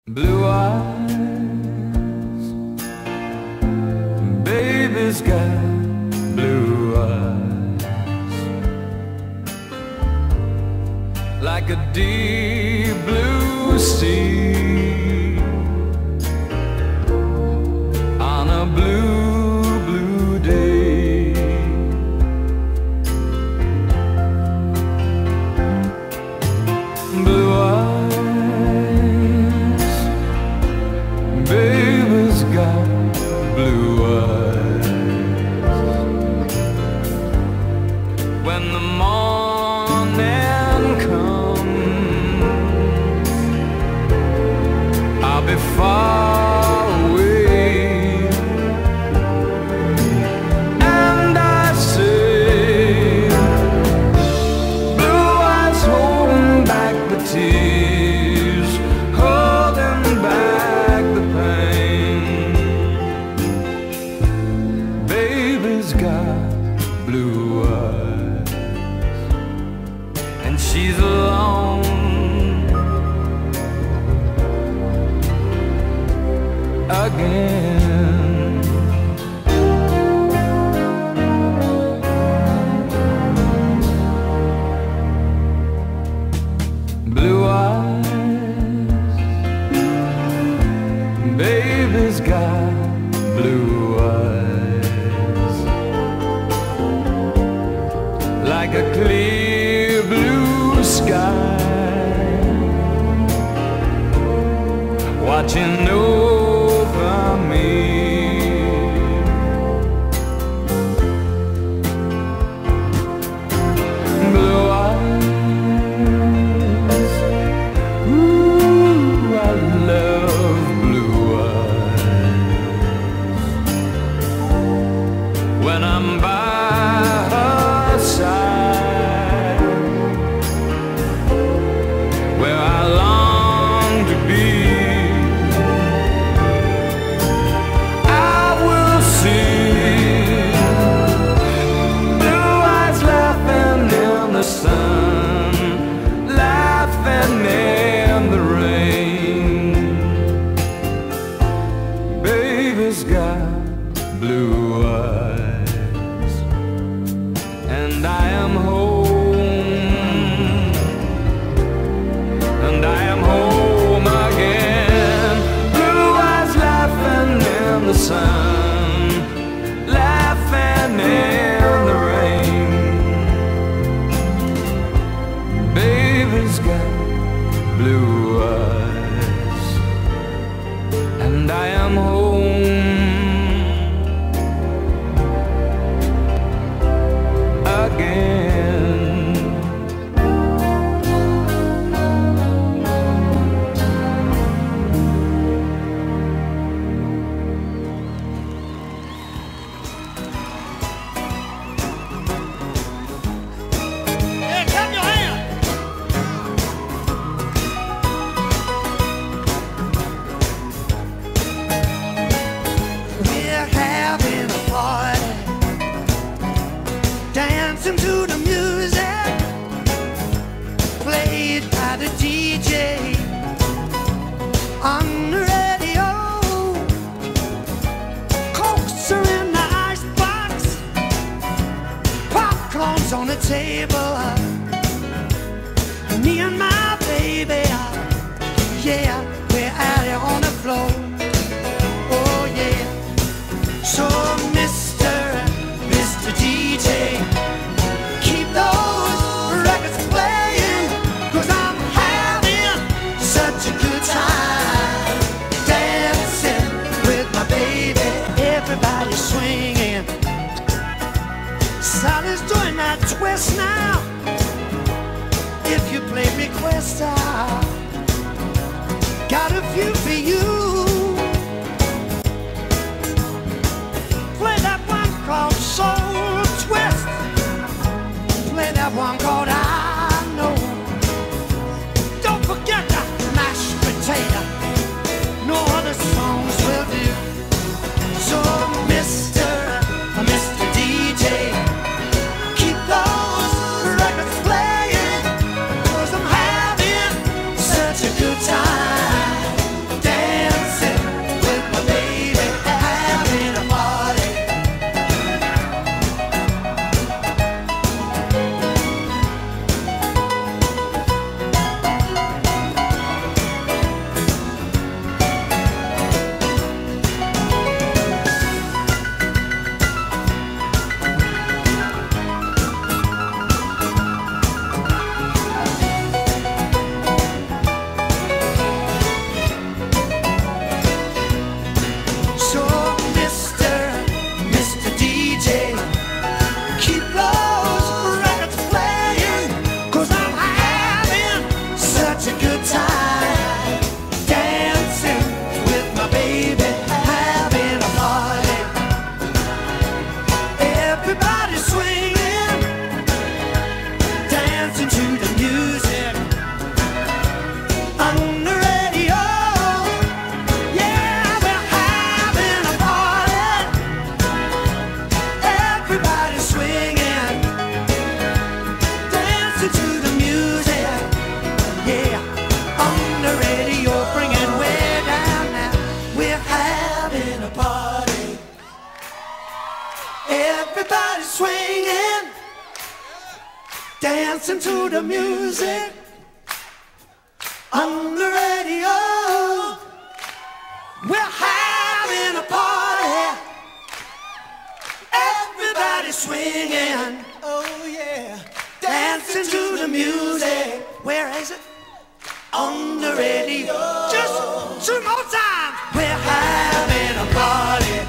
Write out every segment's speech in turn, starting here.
Blue eyes, baby's got blue eyes, like a deep blue sea on a blue, blue day. Blue eyes, baby's got blue eyes. When the morning comes, I'll be far away, and I say, blue eyes holding back the tears, holding back the pain. Baby's got blue eyes, and she's alone again. Blue eyes, baby's got blue eyes, like a clear blue sky, watching over me. Blue eyes, ooh, I love blue eyes. When I'm by her side, where I long to be, I will see blue eyes laughing in the sun, laughing in the rain. Baby's got blue eyes, and I am home, and I am home again. Blue eyes laughing in the sun, laughing in the rain. Baby's got blue eyes, and I am home again. Yeah, clap your hands. We're having a party, dancing to the music played by the DJ on the radio. Cokes are in the icebox, popcorn's on the table. Me and my baby, yeah, we're out here on the floor. Oh yeah. So Mr. DJ, keep those records playing, 'cause I'm having such a good time dancing with my baby. Everybody's swinging. Sally's doing that twist now. If you play request, I got a few for you. Play that one called Soul Twist. Play that one called I Know. Don't forget the mashed potato. No other songs will do. So Mr. DJ, keep those records playing, 'cause I'm having such a good time Everybody swinging, dancing to the music on the radio. We're having a party. Everybody swinging, oh yeah, dancing to the music. Where is it? On the radio. Just 2 more times. We're having a party.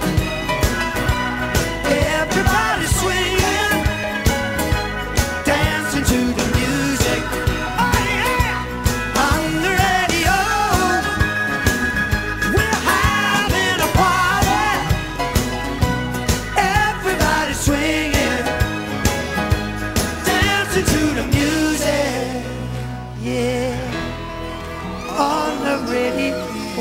Everybody swinging, dancing to the music. Oh yeah, on the radio. We're having a party. Everybody swinging, dancing to the music. Yeah, on the radio.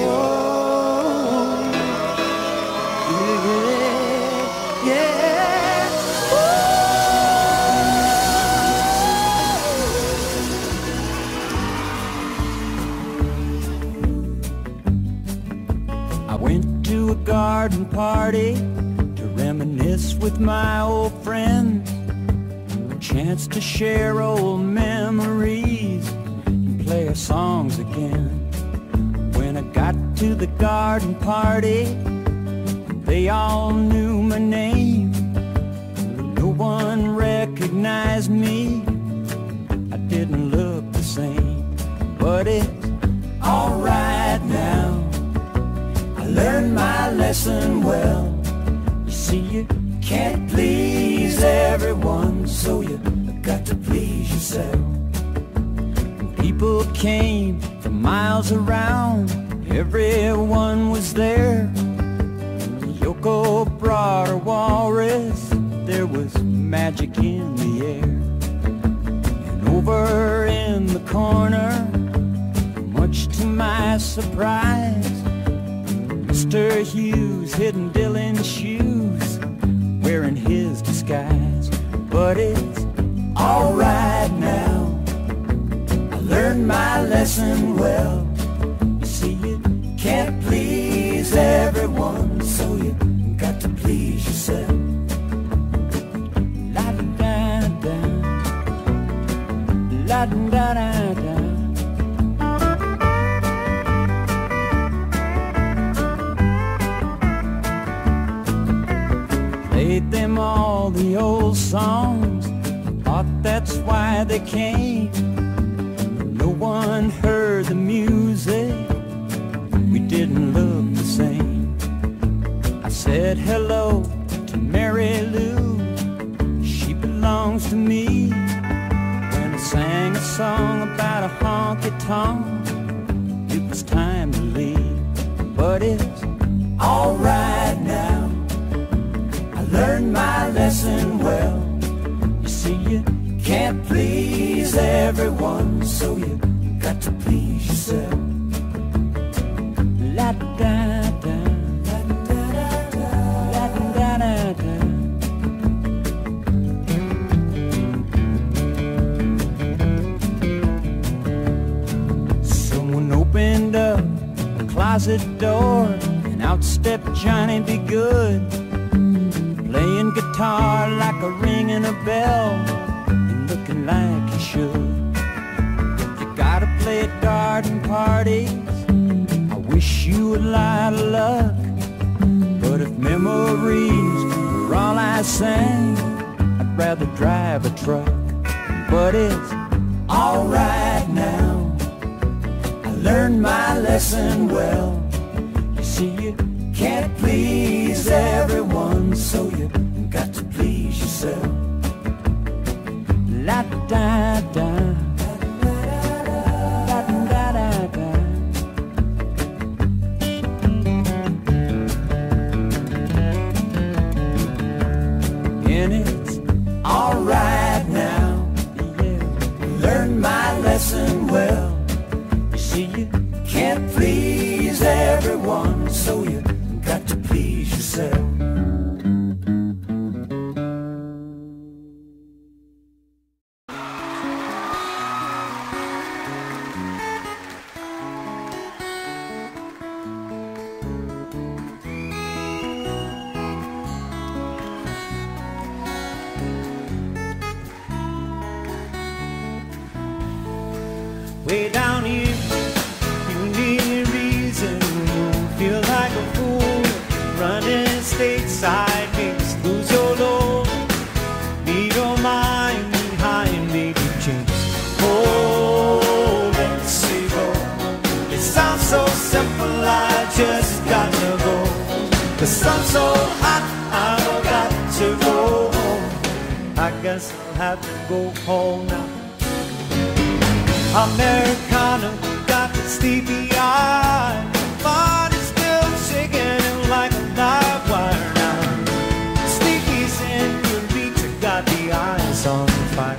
Garden party to reminisce with my old friends, a chance to share old memories and play our songs again. When I got to the garden party, they all knew my name. No one recognized me, I didn't look the same, but it's alright now. Learn my lesson well. You see, you can't please everyone, so you got to please yourself. People came from miles around, everyone was there. Yoko brought her walrus, there was magic in the air. And over in the corner, much to my surprise, Mr. Hughes hidden Dylan's shoes, wearing his disguise. But it's alright now, I learned my lesson well. You see, you can't please everyone, so you got to please yourself. La-da-da-da, la-da-da-da-da. Played them all the old songs, thought that's why they came. No one heard the music, we didn't look the same. I said hello to Mary Lou, she belongs to me. When I sang a song about a honky-tonk, it was time to leave. But it's alright now, learned my lesson well. You see, you can't please everyone, so you got to please yourself. La-da-da-da, la-da-da-da, la-da-da-da. Someone opened up a closet door, and out stepped Johnny Be Good, playing guitar like a ringing a bell, and looking like you should. You gotta play at garden parties, I wish you a lot of luck. But if memories were all I sang, I'd rather drive a truck. But it's alright now, I learned my lesson well. You see, you can't please everyone, so you got to please yourself. La-da-da-da, la-da-da-da. And it's alright now, yeah, learned my lesson well. You see, you can't please everyone, so you got to please yourself. way down here. You need a reason, you feel like a fool. Running stateside makes you lose your load. Leave your mind behind, make you change. Oh, Mexico, it sounds so simple, I just got to go. The sun's so hot, I've got to go home. I guess I'll have to go home now. Americana got the sleepy eye, but it's still shaking him like a live wire now. Sleepy's in your reach, I got the eyes on fire.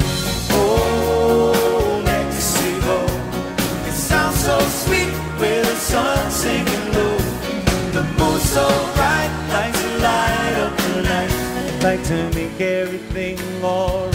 Oh, Mexico, it sounds so sweet with the sun sinking low. The moon's so bright, like to light up the night, like to make everything alright.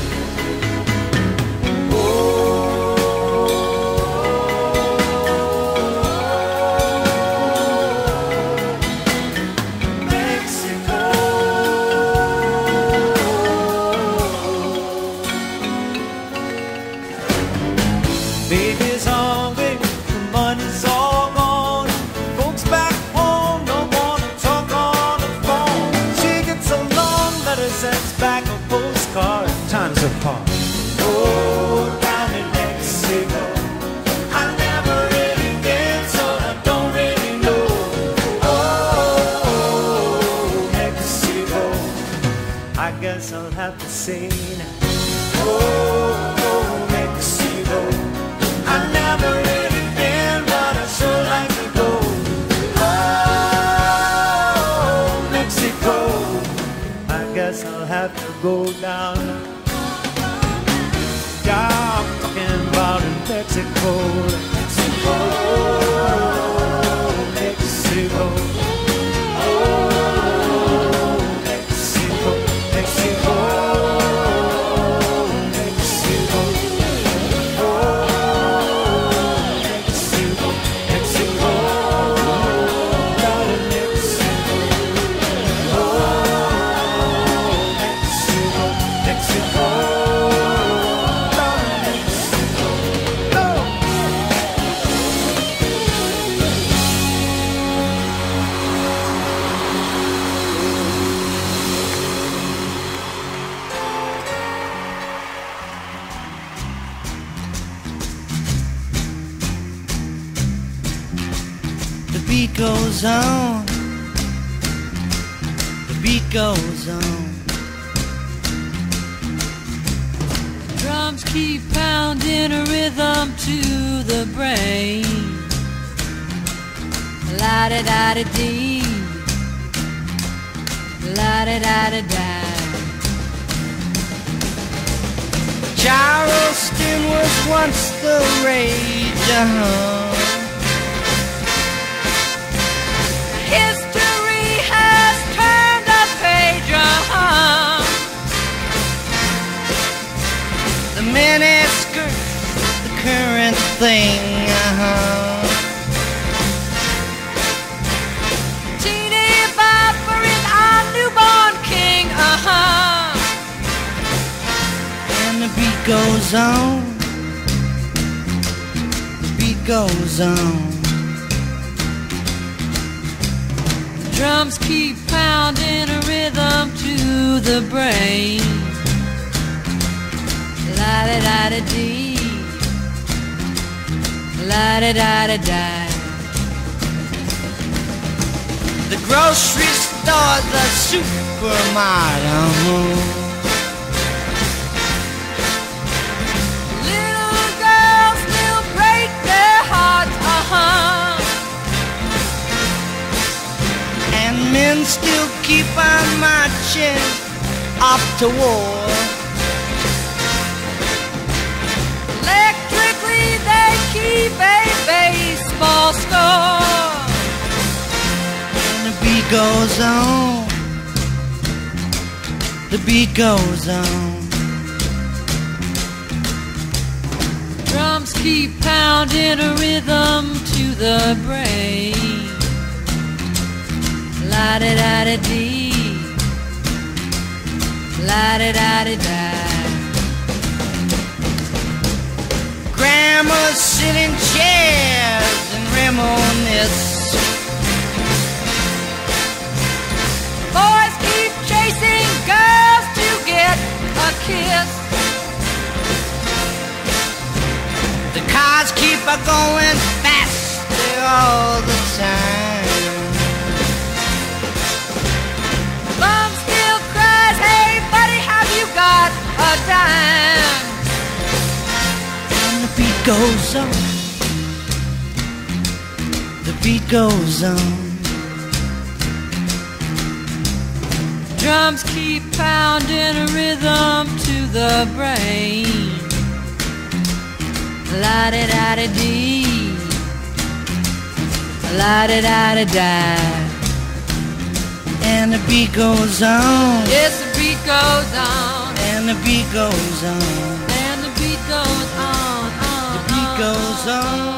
Baby's hungry, the money's all gone. Folks back home don't wanna talk on the phone. She gets along, letters sends back a postcard. Times are hard. Oh, down in Mexico, I never really been, so I don't really know. Oh, Mexico, I guess I'll have to say now. Oh, Mexico, I never really been, but I sure like to go. Oh, Mexico, I guess I'll have to go down. Yeah, I'm talking about in Mexico. Mexico, Mexico. Oh, Mexico, Mexico. The beat goes on, the beat goes on. Drums keep pounding a rhythm to the brain. La-da-da-da-dee, la-da-da-da-da. Charleston was once the rage, History has turned a page, The miniskirt, the current thing, Teeny Bopper is our newborn king, And the beat goes on, the beat goes on. Drums keep pounding a rhythm to the brain. La-da-da-da-dee, la-da-da-da-da. The grocery store, the supermarket, Little girls still break their hearts, and men still keep on marching off to war. Electrically they keep a baseball score. And the beat goes on, the beat goes on. Drums keep pounding a rhythm to the brain. La-da-da-da-dee, la-da-da-da-da. grandmas sit in chairs and reminisce. Boys keep chasing girls to get a kiss. The cars keep going faster all the time. Mom still cries, hey buddy, have you got a dime? And the beat goes on. The beat goes on. Drums keep pounding a rhythm to the brain. La-di-da-di-dee, la-di-da-di-da. And the beat goes on. Yes, the beat goes on. And the beat goes on. And the beat goes on. The beat goes on.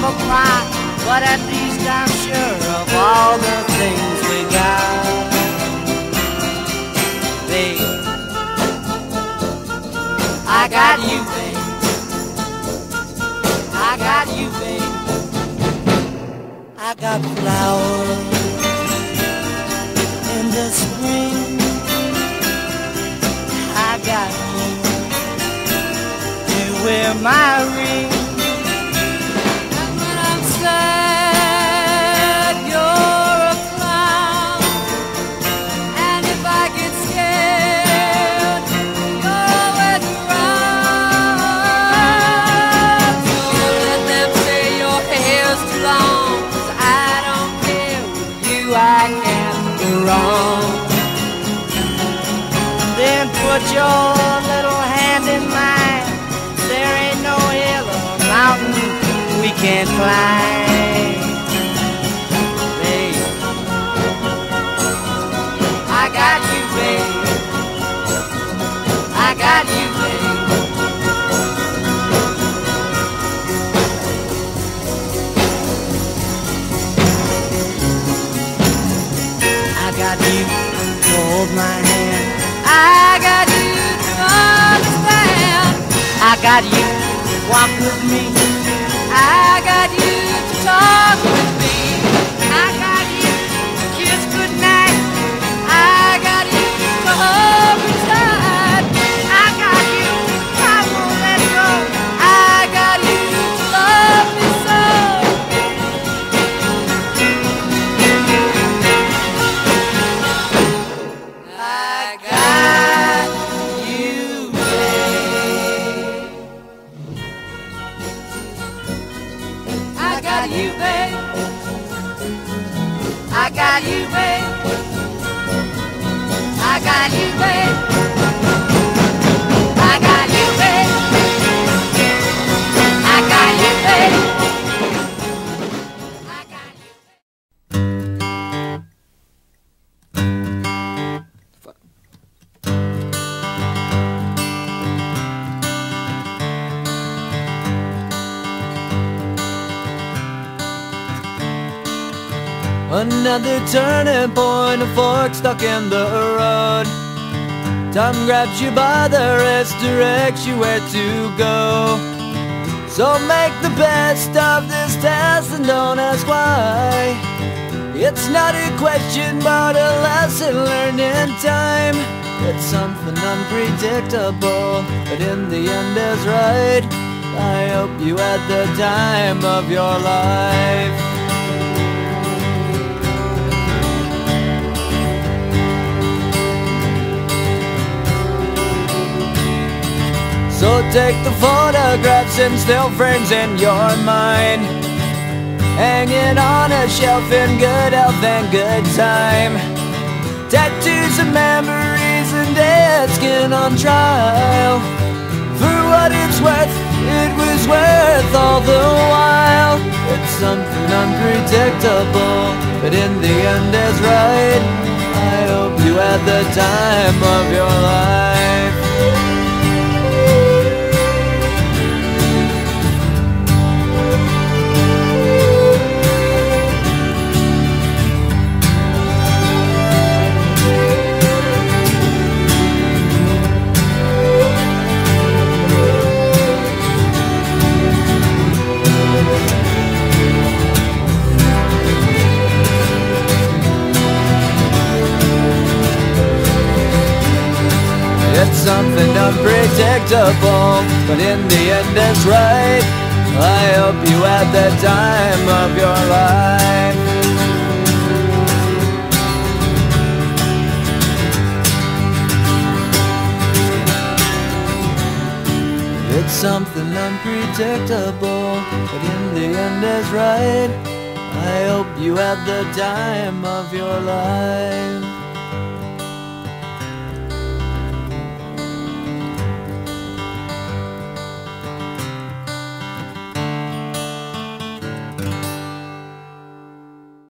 will cry, but at least I'm sure of all the things we got. Babe, I got you, babe. I got you, babe. I got flowers in the spring. I got you to wear my ring. And when I'm sad, you're a clown. And if I get scared, you're always around. So let them say your hair's too long, 'cause I don't care. With you I can't go wrong. Then put your little hand in mine. There ain't no hill or mountain we can't climb. Babe, I got you, babe. I got you, babe. I got you to hold my hand. I got you to understand. I got you to walk with me. I got you to talk with me. I got you to kiss goodnight. I got you to hold me tight. I got you, I won't let go. I got you to love me so. I got you, babe. I got you, babe. I got you, babe. I got you, babe. I got you, babe. I got you, babe. I got you. Another turning point, a fork stuck in the road. Time grabs you by the wrist, directs you where to go. So make the best of this test and don't ask why. It's not a question but a lesson learned in time. It's something unpredictable, but in the end is right. I hope you had the time of your life. So take the photographs and still frames in your mind, hanging on a shelf in good health and good time. Tattoos of memories and dead skin on trial. For what it's worth, it was worth all the while. It's something unpredictable, but in the end is right. I hope you had the time of your life. It's something unpredictable, but in the end it's right. I hope you had the time of your life. It's something unpredictable, but in the end is right. I hope you had the time of your life.